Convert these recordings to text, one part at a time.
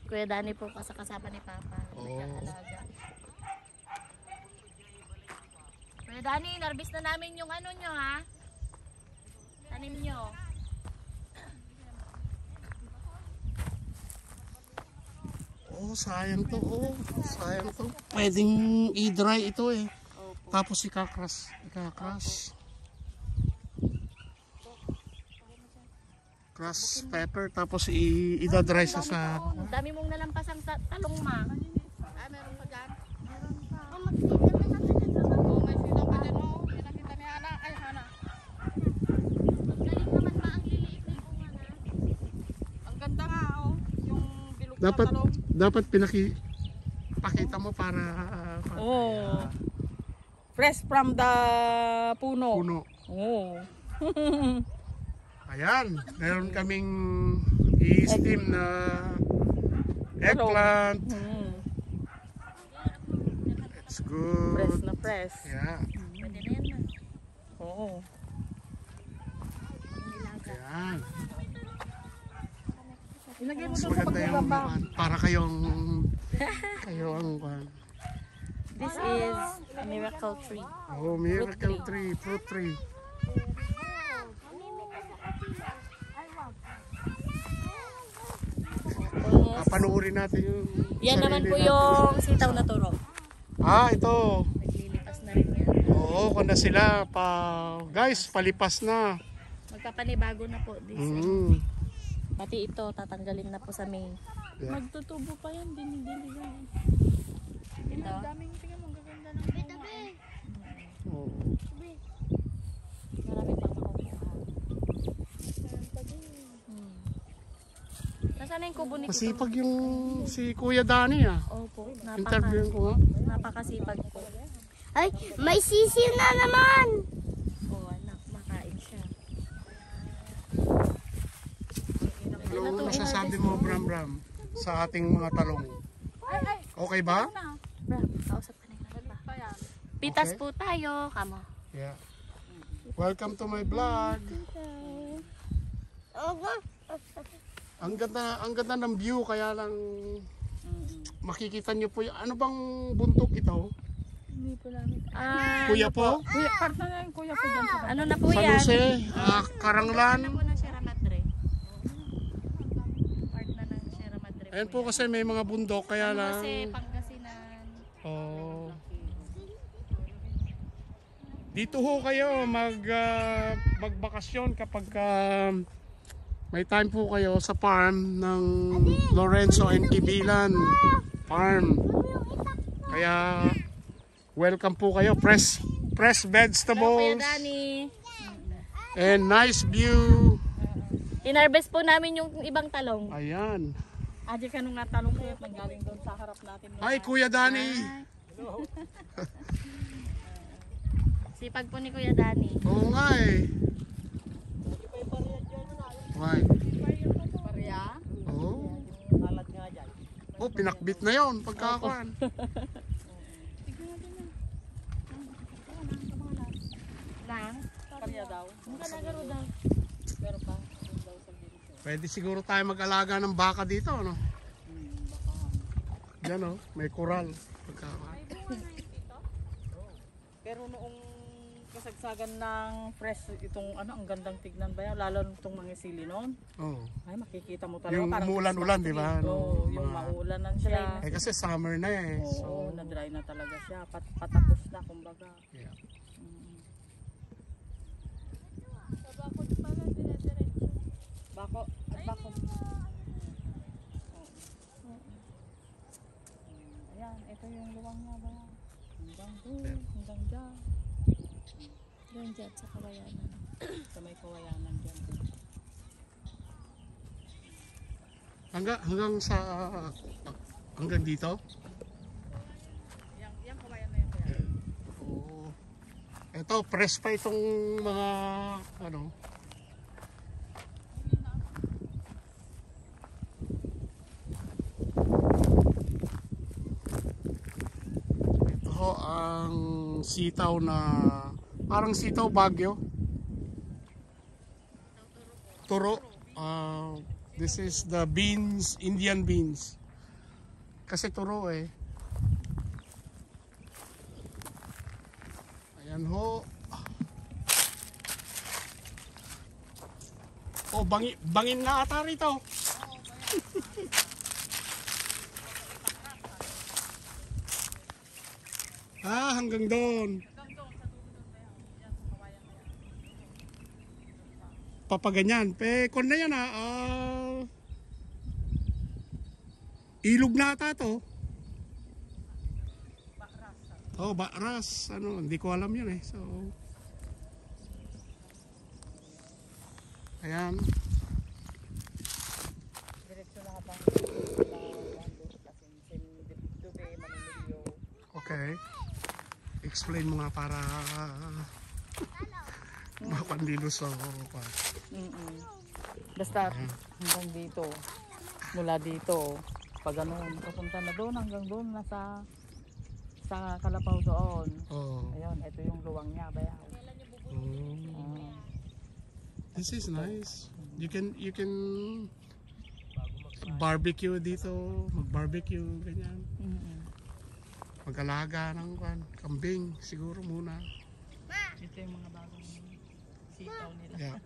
Kuya Danny po kasama ni Papa. Nag-aalaga. Kuya Danny, narbis na namin yung ano nyo ha? Tanim nyo. Oh, sayang to. Oh, sayang to. Pwedeng i-dry ito eh. Tapos ikakras. Crush pepper tapos i-dry sa Dami mong nalampasang talong ma. Meron pa dyan? Meron pa. Magsita na natin ito. May sita pa dyan mo. Pinakita ni Hana. Ay, Hana. Galing naman ma ang liliit na yung bunga na. Ang ganda nga oh. Yung bilog na talong. Dapat pakita mo para Fresh from the puno. Oh. Ayan, meron kaming i-steam na eggplant. It's good. Fresh na fresh. Yeah. Pwede na yan ma. Oo. Ayan. Ilagay mo Mas sa maganda yung pagbaba. para kayo ang This is a miracle tree. oh, miracle tree, fruit tree. Panuorin natin yung Yan naman po yung sitaw na turo. Ito. Naglilipas na rin yan. Oo, kung sila guys, palipas na. Magpapanibago na po this. Pati ito, tatanggalin na po sa May. Yeah. Magtutubo pa yan. Dini-dini yan. Ito. Daming tingin mo. Gaganda ng bunga. Oo. Marami pang makukuha. Nasaan na yung kubo ni Tito? Masipag yung si Kuya Danny Opo, Interviewin ko nga. napakasipag po. Ay, may sisiw na naman. Anak, makain siya. Ano masasabi mo, Bram, sa ating mga talong? Okay ba? Bra, kausap ka na yung pa. Pitas Okay. po tayo, kamo. Yeah. Welcome to my vlog. Ang ganda ng view, kaya lang makikita nyo po yung ano bang buntok ito? Hindi po namin. Kuya po? Kuya, partner na yung kuya po dyan sa Ano na po San yan? Jose, Karanglan. Ano po ng Sierra Madre? Part na ng Sierra Madre. Ayan po kasi may mga bundok, kaya lang. Kasi Pangasinan. Oh. Dito ho kayo magbakasyon kapag may time po kayo sa farm ng Lorenzo and Kibilan farm. Kaya welcome po kayo, fresh Kuya vegetables Danny. and nice view. Inarbest po namin yung ibang talong. Ayan. Adi ka nung nga talong kuya. Panggaling doon sa harap natin. Hi Kuya Danny. Sipag po ni Kuya Danny. Oo nga eh. Why? Pareha. Oh. Kalat nga dyan. Oh, pinakbit na yon pagkakuan. Lang. Pareha daw. Kalagaro daw. Pero pa. Doon daw sa dito. Pwede siguro tayo mag-alaga ng baka dito, no? Yan, oh, may koral. Pagkakuan. Pero noong kasagsagan ng fresh itong ano, ang gandang tignan ba yan? Lalo itong mga sili noon. Oh. Ay, makikita mo talaga. Yung parang umuulan-ulan, di ba? Oo, yung Mga- mauulanan siya. Eh kasi summer na eh. Oo, So, na-dry na talaga siya. Patapos na, kumbaga. yeah. Bako, at bako. Ayan, ito yung luwang nga ba? Hanggang doon, hanggang dyan. Doon dyan sa kawayanan. Sa may kawayanan dyan. Hanggang dito? Yang kawayan na yung kawayan. Oo. Ito, press pa itong mga ano. Ito ho ang sitaw na parang sitaw Baguio. Turo. This is the beans, Indian beans. Kasi turo eh. Ayan ho. Oh, bangin na ata rito. Hanggang doon. Papaganyan. Kung na yan ilog na ata to. Oh, Bakras. Hindi ko alam yun eh. So, ayan. Okay. Explain mo nga para makapandilo sa Basta hanggang dito. Mula dito. Pag ganun, papunta na doon hanggang doon sa Kalapaw doon. Oh. Ayun, ito yung luwang niya, bayaw. Oh. This is nice. You can barbecue dito, mag-barbecue ganyan. Mag-alaga ng kambing siguro muna. Ito yung mga bagong sitaw nila. Yeah.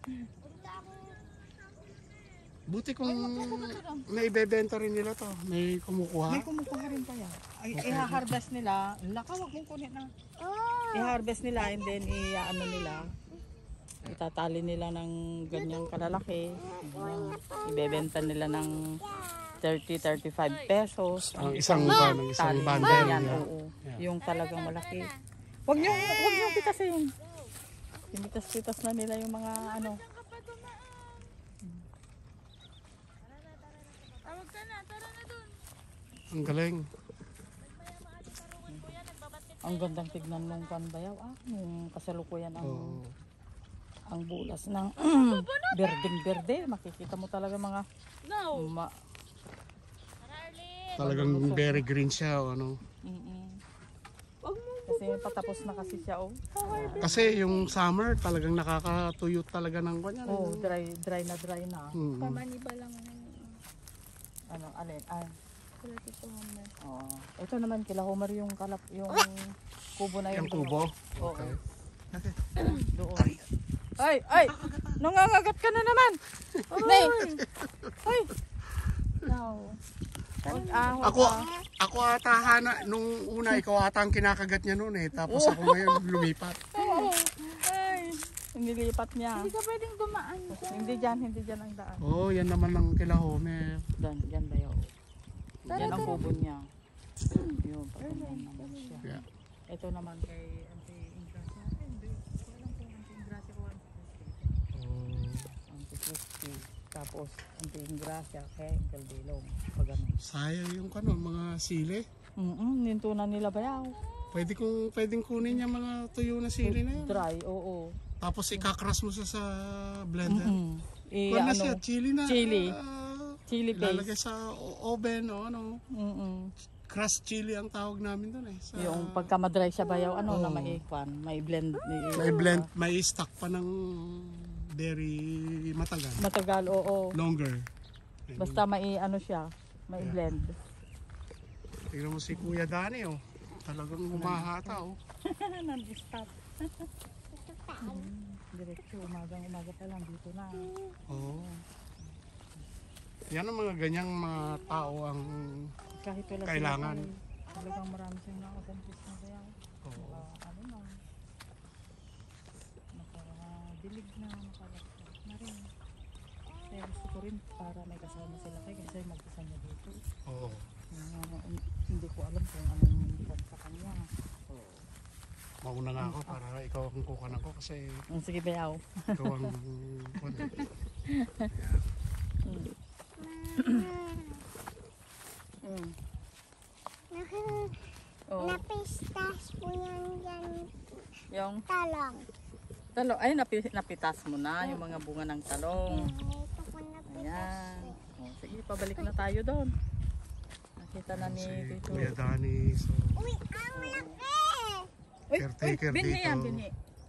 Buti kung naibebenta rin nila to, may kumukuha. May kumukuha rin kaya. I-harvest nila, wag mong kunin na. I-harvest nila and then i-ano nila. Itatali nila ng ganyang kalalaki. Ibebenta nila ng 30-35 pesos. Ang isang bundle. Yan, oo. Yung talagang malaki. Wag niyo pitasin. Pinitas-pitas na nila yung mga ano. Ang galing. Ang gandang tignan nung kanbayaw. Yung kasalukuyan ang bulas ng berdeng-berde. Makikita mo talaga mga Talagang very green siya o ano. Kasi patapos na kasi siya Kasi yung summer talagang nakakatuyo talaga ng kanya. dry na. Pamaniba lang. Ano, alin? Ito naman kila Homer yung kubo na yun. Yung kubo? Oo. Okay. Doon. Ay! Nangangagat ka na naman! Nay! Ay! No. Ako ata nung una ikaw ata ang kinakagat niya noon eh. Tapos ako ngayon lumipat. Ay! Nilipat niya. Hindi ka pwedeng dumaan. Hindi dyan ang daan. Oh, yan naman ang kila Homer. Dyan ba yun? Yan ang kubo niya. Yun, patungan naman siya. Yeah. Ito naman kay Auntie Ingracia. Hindi ko alam kung Auntie Ingracia ko Auntie Christy. Tapos Auntie Ingracia kay Uncle Dilong. Pag ano. Sayang yung mga sili. Nintunan nila bayaw. Pwedeng kunin yung mga tuyo na sili na yun. Dry, oo. Tapos ikakras mo sa blender. Kuha na siya, chili na. Chili paste. Ilalagay sa oven o ano. Crushed chili ang tawag namin doon eh. Yung pagka madry siya bayaw, na may blend. May stock pa ng very matagal. Matagal, oo. Longer. Basta may siya, may blend. Tignan mo si Kuya Dani Talagang humahata Non-stop. Diretso, umaga pa lang dito na. Yan ang mga ganyang mga tao ang kahit wala kailangan. Talagang marami siyang na-authentic na kaya. Nakadilig na, nakalakot na rin. Kaya gusto ko rin para may kasama sila kasi mag-kasama dito. Hindi ko alam kung anong indikat sa kanya. Mauna na ako para ikaw ang kukunan ko kasi sige bayaw. ikaw ang Napistas po yan Yung talong. talong. Ay, napitas mo na yung mga bunga ng talong. Ito po napistas. Ayan. Sige, pabalik na tayo doon. Nakita na ni Tito. Kuya Dani. So, Uy, ang laki! caretaker binhi dito. yan, binhi.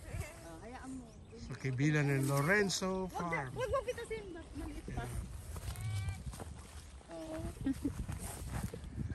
Sa Kibilan and Lorenzo Farm. Huwag mo pitasin, maliit pa.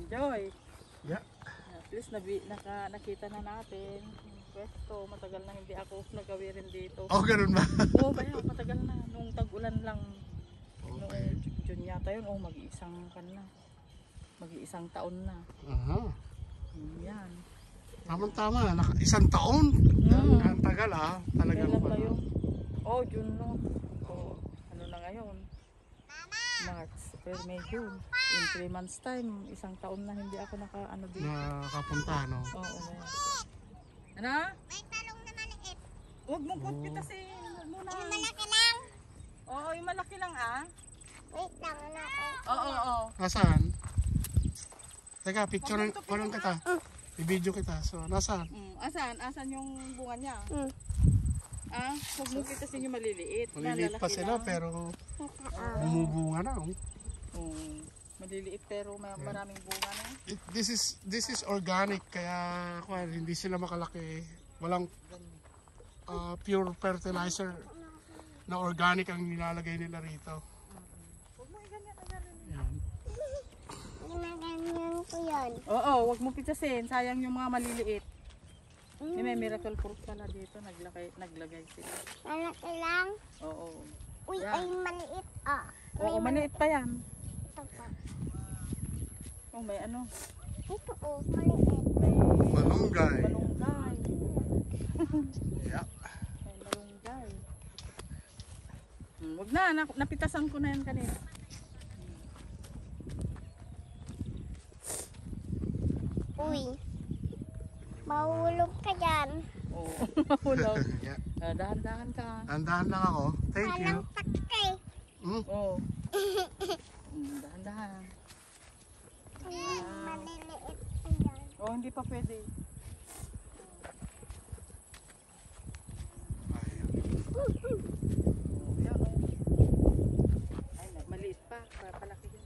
Joy. Yeah. At least nakita na natin yung pwesto. Matagal na hindi ako nagawirin dito. Oh, ganun ba? Oo, ba yan? Matagal na. Nung tag-ulan lang. Okay. Noong June yata yun. Oh, mag-iisang na. Mag-iisang taon na. Aha. Yan. Tama-tama. Isang taon. Ang tagal ah. Talagang Kailan ba yun? Oh, June no. Oh, ano na ngayon? March, April, May, June. In 3 months time, isang taon na hindi ako naka-ano dito. Nakapunta, no? Oo, oh, ano? May talong na maliit. Huwag mong pagpitasin muna. Yung malaki lang. Oo, yung malaki lang ah. Wait lang, hanapin. Oo. Nasaan? Teka, picture ko lang kita. I-video kita. So, nasaan? Asan yung bunga niya? Mm. Ah, huwag mong pitasin yung maliliit. Maliliit pa Malalaki sila, lang. pero bumubunga na. Oh. Maliliit pero maraming bunga na. This is organic, kaya hindi sila makalaki. Walang pure fertilizer na organic ang nilalagay nila rito. Huwag mo iganyan. Yan. Ginaganyan ko yun. Oo, huwag mong pitasin. Sayang yung mga maliliit. May miracle fruit pala dito. Naglagay sila. Malaki lang. Oo. Uy, Yan. ay maliit. Ah. Oo, maliit pa yan. Ito pa. Oh, may ano. Ito oh, maliit. May Malunggay. malunggay. Yeah. May malunggay. Huwag na. Napitasan ko na yan kanina. Uy. Mahulog ka dyan. Oo, mahulog. Yeah. Dahan-dahan ka. Andahan lang ako. Thank you. Walang takay. Oo. Dahan-dahan. Maliliit pa yan. Oh, hindi pa pwede. Oh, yan oh. Ay, maliit pa. Palakihin